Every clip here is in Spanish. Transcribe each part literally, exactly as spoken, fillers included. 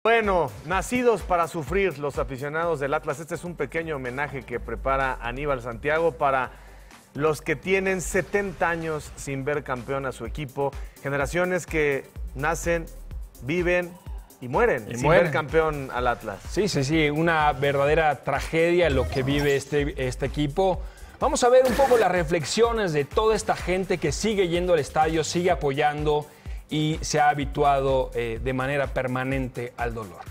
Bueno, nacidos para sufrir los aficionados del Atlas. Este es un pequeño homenaje que prepara Aníbal Santiago para los que tienen setenta años sin ver campeón a su equipo. Generaciones que nacen, viven y mueren y sin mueren. ver campeón al Atlas. Sí, sí, sí, una verdadera tragedia lo que vive este, este equipo. Vamos a ver un poco las reflexiones de toda esta gente que sigue yendo al estadio, sigue apoyando y se ha habituado eh, de manera permanente al dolor.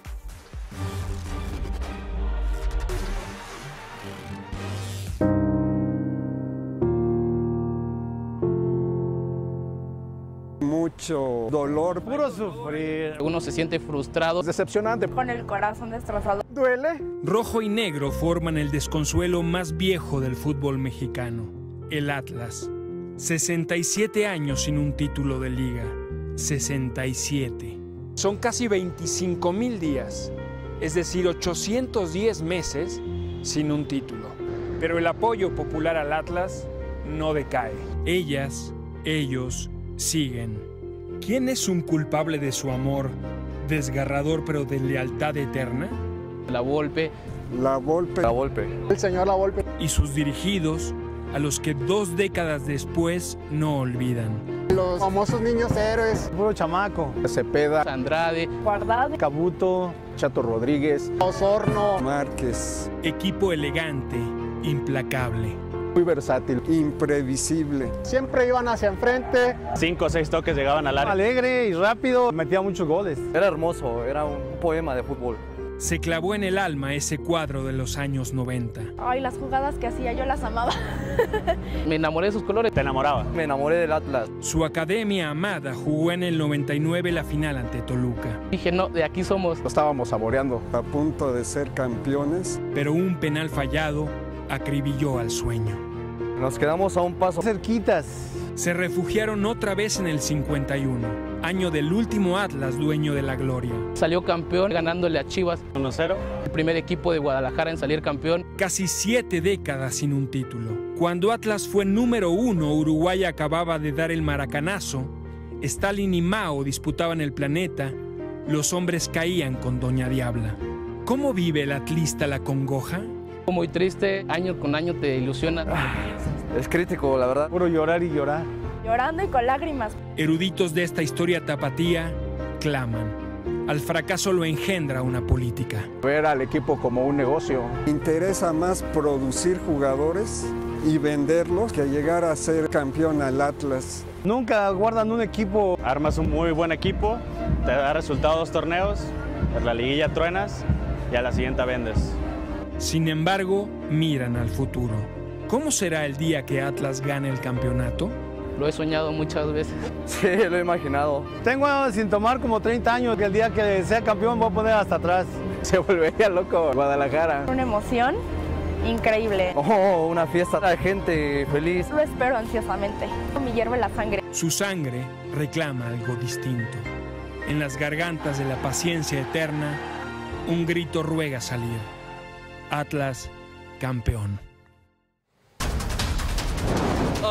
Mucho dolor. Puro sufrir. Uno se siente frustrado. Decepcionante. Con el corazón destrozado. Duele. Rojo y negro forman el desconsuelo más viejo del fútbol mexicano, el Atlas. sesenta y siete años sin un título de liga. sesenta y siete. Son casi veinticinco mil días, es decir, ochocientos diez meses sin un título. Pero el apoyo popular al Atlas no decae. Ellas, ellos, siguen. ¿Quién es un culpable de su amor, desgarrador pero de lealtad eterna? La Volpe. La Volpe. La Volpe. El señor La Volpe. Y sus dirigidos, a los que dos décadas después no olvidan. Los famosos niños héroes. Puro chamaco. Cepeda. Andrade. Guardado. Cabuto. Chato Rodríguez. Osorno. Márquez. Equipo elegante, implacable. Muy versátil. Imprevisible. Siempre iban hacia enfrente. Cinco o seis toques llegaban al área. Alegre y rápido. Metía muchos goles. Era hermoso, era un poema de fútbol. Se clavó en el alma ese cuadro de los años noventa. Ay, las jugadas que hacía yo las amaba. Me enamoré de sus colores. Te enamoraba. Me enamoré del Atlas. Su academia amada jugó en el noventa y nueve la final ante Toluca. Dije, no, de aquí somos. Lo estábamos saboreando. A punto de ser campeones. Pero un penal fallado acribilló al sueño. Nos quedamos a un paso. Cerquitas. Se refugiaron otra vez en el cincuenta y uno, año del último Atlas dueño de la gloria. Salió campeón ganándole a Chivas. uno cero. El primer equipo de Guadalajara en salir campeón. Casi siete décadas sin un título. Cuando Atlas fue número uno, Uruguay acababa de dar el maracanazo. Stalin y Mao disputaban el planeta. Los hombres caían con Doña Diabla. ¿Cómo vive el atlista la congoja? Muy triste, año con año te ilusiona. Es crítico, la verdad. Puro llorar y llorar. Llorando y con lágrimas. Eruditos de esta historia tapatía claman. Al fracaso lo engendra una política. Ver al equipo como un negocio. Interesa más producir jugadores y venderlos que llegar a ser campeón al Atlas. Nunca guardan un equipo. Armas un muy buen equipo, te da resultados dos torneos, en la liguilla truenas y a la siguiente vendes. Sin embargo, miran al futuro. ¿Cómo será el día que Atlas gane el campeonato? Lo he soñado muchas veces. Sí, lo he imaginado. Tengo sin tomar como treinta años, que el día que sea campeón voy a poner hasta atrás. Se volvería loco Guadalajara. Una emoción increíble. Oh, una fiesta, la gente feliz. Lo espero ansiosamente. Me hierve la sangre. Su sangre reclama algo distinto. En las gargantas de la paciencia eterna, un grito ruega salir. Atlas, campeón.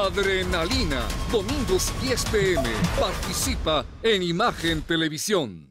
Adrenalina, domingos diez p m Participa en Imagen Televisión.